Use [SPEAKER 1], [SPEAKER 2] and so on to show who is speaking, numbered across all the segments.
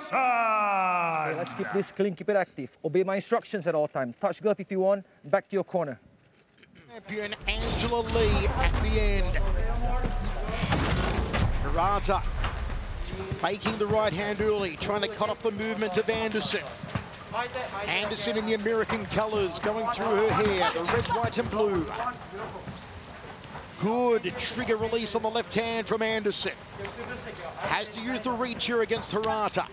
[SPEAKER 1] Okay, let's keep this clean, keep it active. Obey my instructions at all times. Touch glove if you want. Back to your corner.
[SPEAKER 2] Champion Angela Lee at the end. Hirata faking the right hand early, trying to cut off the movement of Anderson. Anderson in the American colors going through her hair, the red, white and blue. Good trigger release on the left hand from Anderson. Has to use the reach here against Hirata.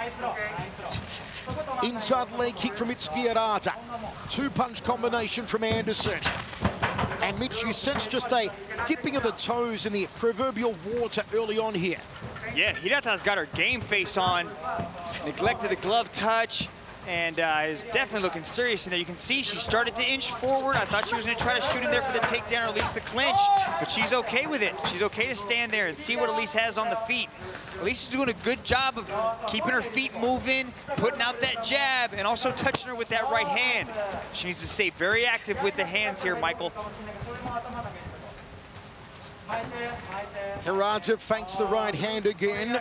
[SPEAKER 2] Inside leg kick from Itsuki Hirata. Two-punch combination from Anderson. And Mitch, you sense just a dipping of the toes in the proverbial water early on here.
[SPEAKER 3] Yeah, Hirata's got her game face on. Neglected the glove touch. And is definitely looking serious in there. You can see she started to inch forward. I thought she was going to try to shoot in there for the takedown or at least the clinch, but she's okay with it. She's okay to stand there and see what Elise has on the feet. Elise is doing a good job of keeping her feet moving, putting out that jab, and also touching her with that right hand. She needs to stay very active with the hands here, Michael.
[SPEAKER 2] Hirata feints the right hand again.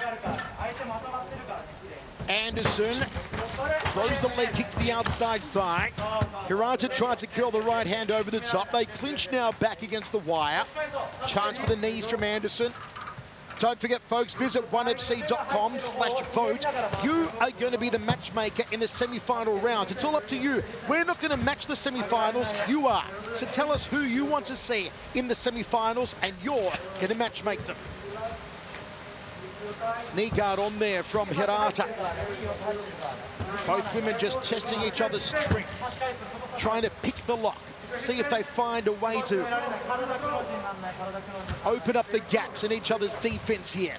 [SPEAKER 2] Anderson throws the leg kick to the outside thigh. Hirata tries to curl the right hand over the top. They clinch now back against the wire. Chance for the knees from Anderson. Don't forget, folks, visit onefc.com/vote. You are going to be the matchmaker in the semi-final round. It's all up to you. We're not going to match the semi-finals. You are. So tell us who you want to see in the semi-finals, and you're going to matchmake them. Knee guard on there from Hirata. Both women just testing each other's strengths, trying to pick the lock, see if they find a way to open up the gaps in each other's defense here.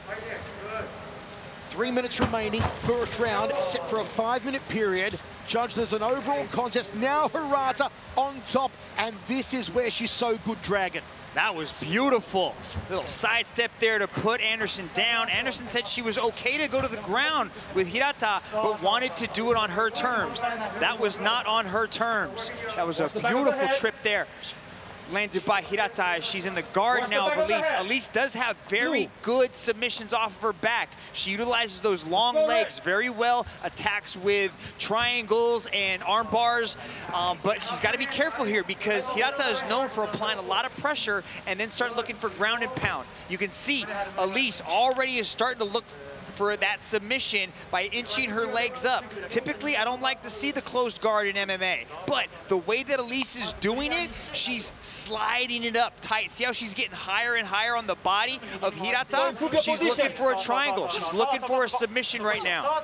[SPEAKER 2] 3 minutes remaining, first round, set for a 5-minute period. Judged as an overall contest. Now Hirata on top, and this is where she's so good, Dragon.
[SPEAKER 3] That was beautiful. Little sidestep there to put Anderson down. Anderson said she was okay to go to the ground with Hirata, but wanted to do it on her terms. That was not on her terms. That was a beautiful trip there. Landed by Hirata as she's in the guard now of Elise. Elise does have very good submissions off of her back. She utilizes those long legs very well, attacks with triangles and arm bars, but she's got to be careful here because Hirata is known for applying a lot of pressure and then start looking for ground and pound. You can see Elise already is starting to look for that submission by inching her legs up. Typically, I don't like to see the closed guard in MMA, but the way that Elise is doing it, she's sliding it up tight. See how she's getting higher and higher on the body of Hirata? She's looking for a triangle. She's looking for a submission right now.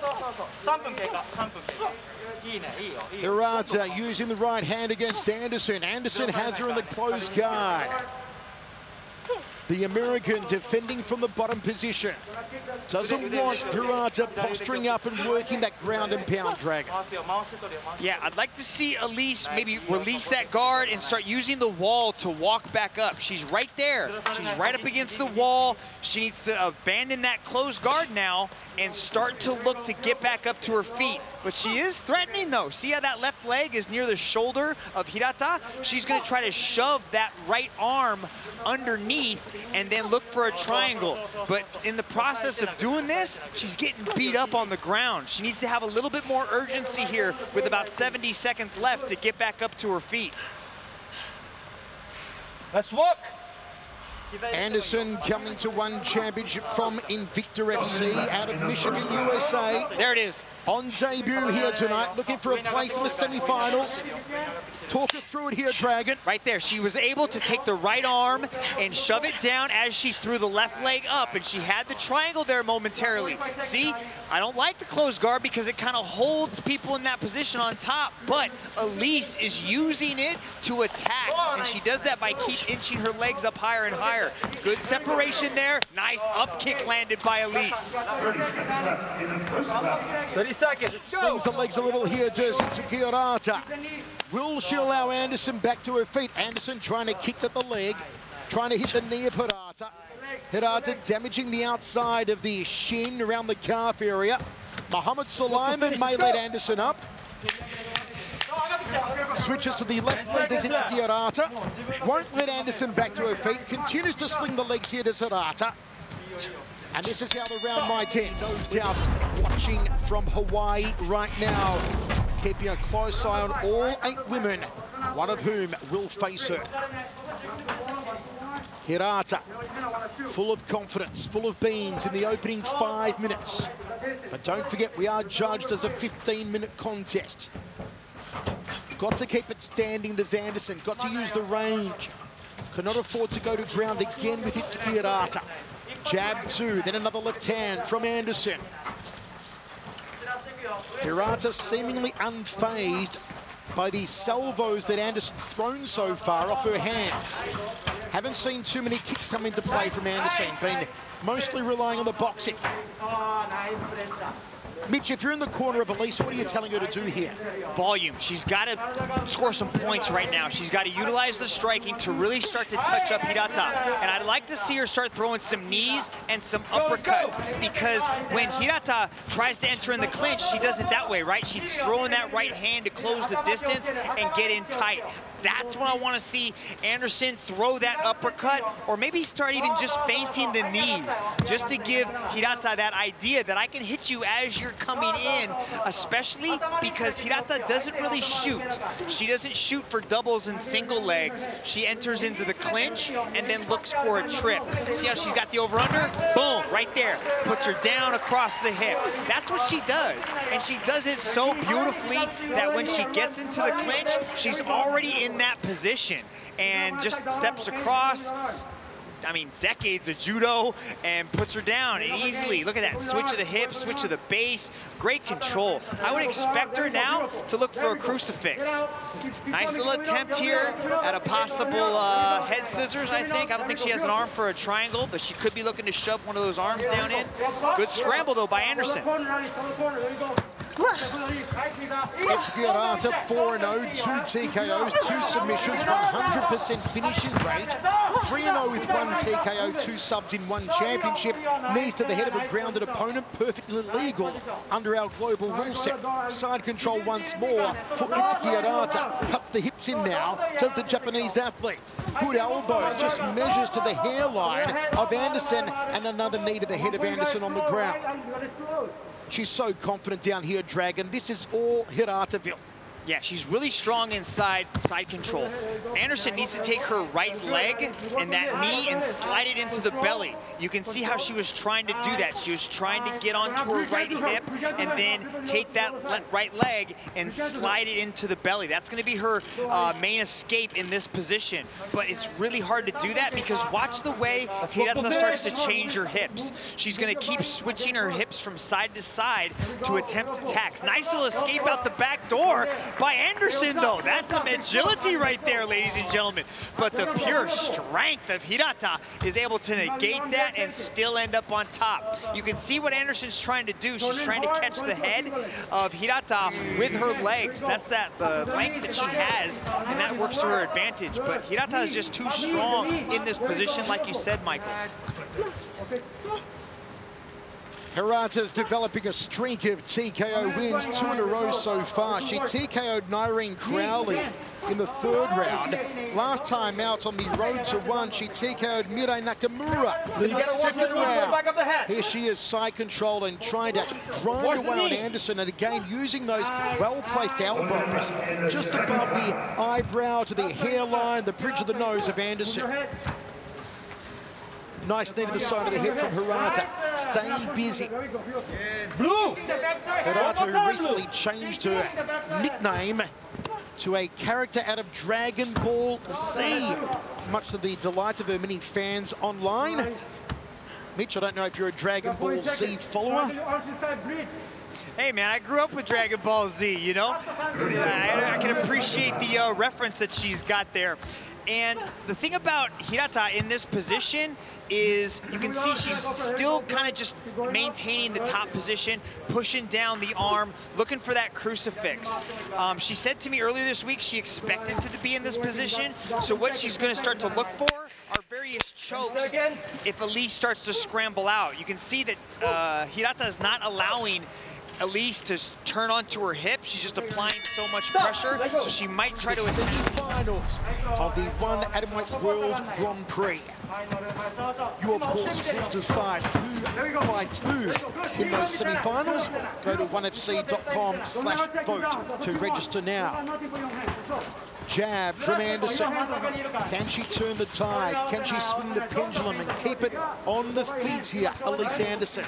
[SPEAKER 2] Hirata using the right hand against Anderson. Anderson has her in the closed guard. The American defending from the bottom position. Doesn't want Hirata posturing up and working that ground and pound, Dragon.
[SPEAKER 3] Yeah, I'd like to see Elise maybe release that guard and start using the wall to walk back up. She's right there. She's right up against the wall. She needs to abandon that closed guard now and start to look to get back up to her feet. But she is threatening though. See how that left leg is near the shoulder of Hirata? She's gonna try to shove that right arm underneath and then look for a triangle. But in the process of doing this, she's getting beat up on the ground. She needs to have a little bit more urgency here with about 70 seconds left to get back up to her feet.
[SPEAKER 1] Let's walk.
[SPEAKER 2] Anderson coming to one championship from Invicta FC out of Michigan, USA.
[SPEAKER 3] There it is.
[SPEAKER 2] On debut here tonight, looking for a place in the semifinals. Talk us through it here, Dragon.
[SPEAKER 3] Right there, she was able to take the right arm and shove it down as she threw the left leg up, and she had the triangle there momentarily. See, I don't like the closed guard because it kind of holds people in that position on top, but Elise is using it to attack, and she does that by keep inching her legs up higher and higher. Good separation there. Nice up kick landed by Elise.
[SPEAKER 1] 30 seconds, let's go.
[SPEAKER 2] Slings the legs a little here to Hirata. Will she allow Anderson back to her feet? Anderson trying to kick at the leg, trying to hit the knee of Hirata. Hirata damaging the outside of the shin around the calf area. Muhammad Sulaiman may let Anderson up. Switches to the left leg to Itsuki Hirata. Won't let Anderson back to her feet. Continues to sling the legs here to Hirata. And this is how the round might end. No doubt. watching from Hawaii right now, keeping a close eye on all 8 women, one of whom will face her. Hirata, full of confidence, full of beans in the opening 5 minutes. But don't forget, we are judged as a 15-minute contest. Got to keep it standing, does Anderson. Got to use the range. Cannot afford to go to ground again with Itsuki Hirata. Jab 2, then another left hand from Anderson. Hirata seemingly unfazed by the salvos that Anderson's thrown so far off her hands. Haven't seen too many kicks come into play from Anderson, been mostly relying on the boxing. Mitch, if you're in the corner of Elise, what are you telling her to do here?
[SPEAKER 3] Volume. She's got to score some points right now. She's got to utilize the striking to really start to touch up Hirata. And I'd like to see her start throwing some knees and some uppercuts, because when Hirata tries to enter in the clinch, she does it that way, right? She's throwing that right hand to close the distance and get in tight. That's when I want to see Anderson throw that uppercut, or maybe start even just feinting the knees, just to give Hirata that idea that I can hit you as you're coming in, especially because Hirata doesn't really shoot. She doesn't shoot for doubles and single legs. She enters into the clinch and then looks for a trip. See how she's got the over-under? Boom, right there. Puts her down across the hip. That's what she does. And she does it so beautifully that when she gets into the clinch, she's already in that position and just steps across. I mean, decades of judo, and puts her down and easily. Look at that, switch of the hip, switch of the base, great control. I would expect her now to look for a crucifix. Nice little attempt here at a possible head scissors, I think. I don't think she has an arm for a triangle, but she could be looking to shove one of those arms down in. Good scramble, though, by Anderson.
[SPEAKER 2] Itsuki Hirata 4-0, 2 TKOs, 2 submissions, 100% finishing rate, 3-0 with 1 TKO, 2 subs in 1 championship, knees to the head of a grounded opponent, perfectly legal under our global rule set. Side control once more for Itsuki Hirata, cuts the hips in now, does the Japanese athlete. Good elbows, just measures to the hairline of Anderson, and another knee to the head of Anderson on the ground. She's so confident down here, Dragon. This is all Hirataville.
[SPEAKER 3] Yeah, she's really strong inside side control. Anderson needs to take her right leg and that knee and slide it into the belly. You can see how she was trying to do that. She was trying to get onto her right hip and then take that right leg and slide it into the belly. That's going to be her main escape in this position. But it's really hard to do that because watch the way Hirata starts to change her hips. She's going to keep switching her hips from side to side to attempt attacks. Nice little escape out the back door by Anderson, though. That's some agility right there, ladies and gentlemen. But the pure strength of Hirata is able to negate that and still end up on top. You can see what Anderson's trying to do. She's trying to catch the head of Hirata with her legs. That's the length that she has, and that works to her advantage. But Hirata is just too strong in this position, like you said, Michael.
[SPEAKER 2] Hirata's developing a streak of TKO wins, 2 in a row so far. She TKO'd Nyreen Crowley in the 3rd round. Last time out on the road to 1, she TKO'd Mirai Nakamura in the 2nd round. Here she is, side control and trying to grind away on Anderson, and again using those well-placed elbows just above the eyebrow to the hairline, the bridge of the nose of Anderson. Nice knee to the side of the hip from Hirata, staying busy. Hirata, who recently changed her nickname to a character out of Dragon Ball Z, much to the delight of her many fans online. Mitch, I don't know if you're a Dragon Ball Z follower.
[SPEAKER 3] Hey man, I grew up with Dragon Ball Z, you know? I can appreciate the reference that she's got there. And the thing about Hirata in this position is you can see she's still kind of just maintaining the top position, pushing down the arm, looking for that crucifix. She said to me earlier this week she expected to be in this position, so what she's going to start to look for are various chokes if Elise starts to scramble out. You can see that Hirata is not allowing Elise to turn onto her hip. She's just applying so much pressure, so she might try to attack.
[SPEAKER 2] semi-finals of the One Atomweight World Grand Prix. You, of course, will decide who fights who in those semi-finals. Go to onefc.com/vote to register now. Jab from Anderson. Can she turn the tide? Can she swing the pendulum and keep it on the feet here, Elise Anderson?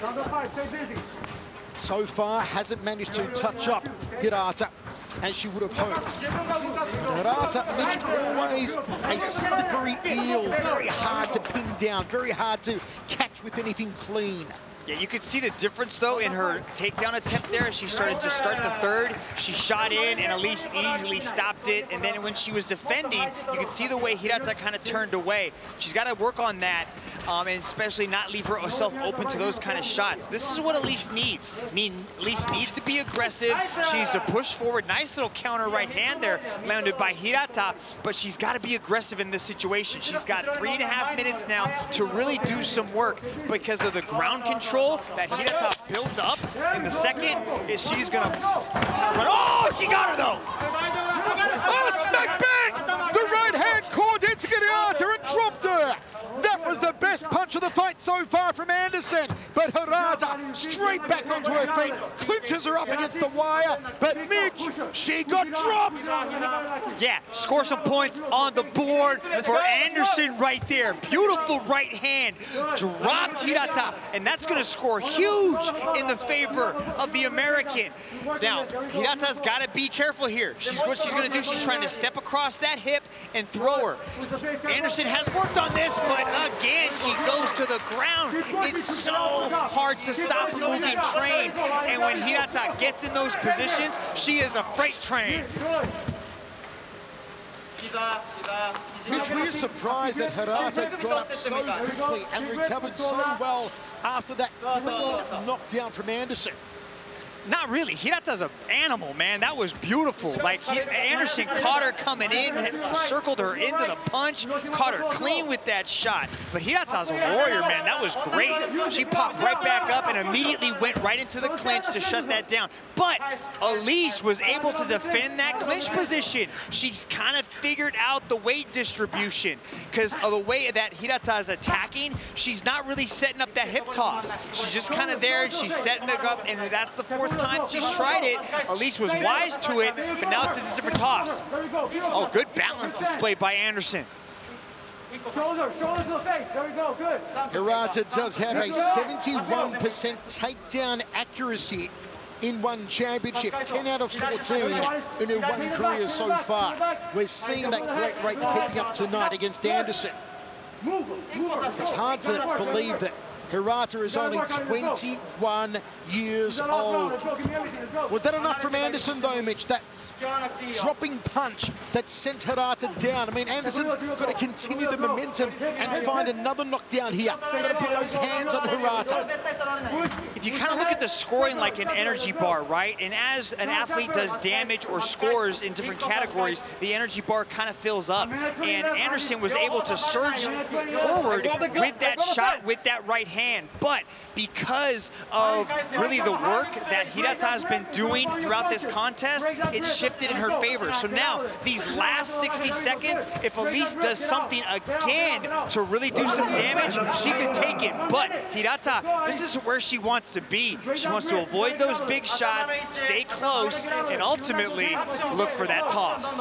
[SPEAKER 2] So far, hasn't managed to touch up Hirata as she would have hoped. Hirata, Mitch, always a slippery eel, very hard to pin down, very hard to catch with anything clean.
[SPEAKER 3] Yeah, you could see the difference, though, in her takedown attempt there. She started to start the third. She shot in, and Elise easily stopped it. And then when she was defending, you could see the way Hirata kind of turned away. She's got to work on that, and especially not leave herself open to those kind of shots. This is what Elise needs. I mean, Elise needs to be aggressive. She needs to push forward. Nice little counter right hand there landed by Hirata, but she's got to be aggressive in this situation. She's got 3.5 minutes now to really do some work because of the ground control that Hirata built up in the second. Is she's gonna run. Oh, she got her though!
[SPEAKER 2] Oh, smack bang! The right hand caught into Hirata and dropped her. That was the best punch of the fight so far from Anderson. But Hirata straight back onto her feet, clinches her up against the wire. But Mitch, she got dropped.
[SPEAKER 3] Yeah, score some points on the board for Anderson right there. Beautiful right hand, dropped Hirata, and that's gonna score huge in the favor of the American. Now, Hirata's gotta be careful here. What she's gonna do, she's trying to step across that hip and throw her. Anderson has worked on this, but again, she goes to the ground. It's so hard to stop a moving train. And when Hirata gets in those positions, she is a freight train.
[SPEAKER 2] Mitch, we are surprised that Hirata got up so quickly and recovered so well after that knockdown from Anderson.
[SPEAKER 3] Not really. Hirata's an animal, man. That was beautiful. Like, Anderson caught her coming in, circled her into the punch, caught her clean with that shot. But Hirata's a warrior, man. That was great. She popped right back up and immediately went right into the clinch to shut that down. But Elise was able to defend that clinch position. She's kind of figured out the weight distribution because of the way that Hirata is attacking. She's not really setting up that hip toss. She's just kind of there, and she's setting it up, and that's the fourth time she's tried it. Elise was wise to it, but now it's a different toss. Oh, good balance displayed by Anderson.
[SPEAKER 4] Shoulder to the face. There we go. Good.
[SPEAKER 2] Hirata does have a 71% takedown accuracy in one championship, 10 out of 14 in her one career so far. We're seeing that great rate keeping up tonight against Anderson. It's hard to believe that Hirata is only 21 years old. Was that enough from Anderson, though, Mitch? That dropping punch that sent Hirata down. I mean, Anderson's got to continue the momentum and find another knockdown here. Got to put those hands on Hirata.
[SPEAKER 3] If you kind of look at the scoring like an energy bar, right? And as an athlete does damage or scores in different categories, the energy bar kind of fills up. And Anderson was able to surge forward with that shot, with that right hand. But because of really the work that Hirata has been doing throughout this contest, it's shifted in her favor. So now, these last 60 seconds, if Elise does something again to really do some damage, she could take it. But Hirata, this is where she wants to be. She wants to avoid those big shots, stay close, and ultimately look for that toss.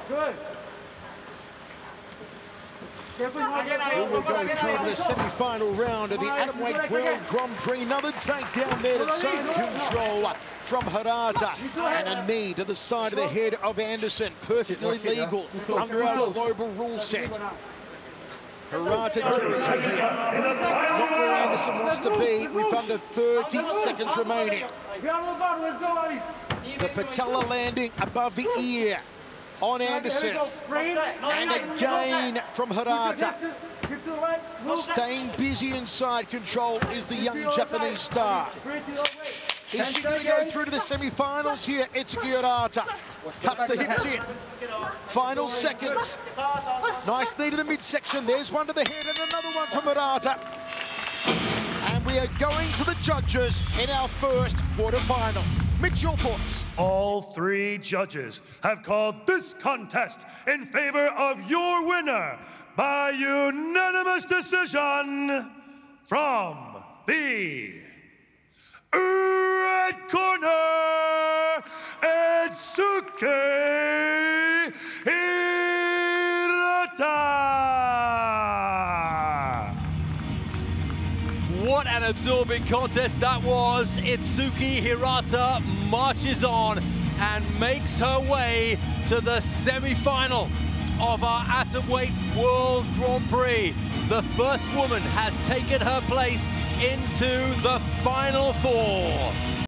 [SPEAKER 2] We will go through the semi-final round of the Atomweight World Grand Prix. Another takedown there to zone control from Hirata. And a knee to the side of the head of Anderson. Perfectly legal under our global rule set. Hirata territory here. Not where Anderson wants to be with under 30 seconds remaining. The patella landing above the ear on Anderson, and again from Hirata. Staying busy inside control is the young Japanese star. Is she going to go through to the semi-finals here? Etsuki Hirata cuts the hips in. Final seconds. Nice knee to the midsection. There's one to the head and another one from Hirata. And we are going to the judges in our first quarterfinal. Mitch, your thoughts?
[SPEAKER 5] All three judges have called this contest in favor of your winner by unanimous decision from the red corner, Etsuki Hirata.
[SPEAKER 6] What an absorbing contest that was. Itsuki Hirata marches on and makes her way to the semi-final of our Atomweight World Grand Prix. The first woman has taken her place into the Final Four.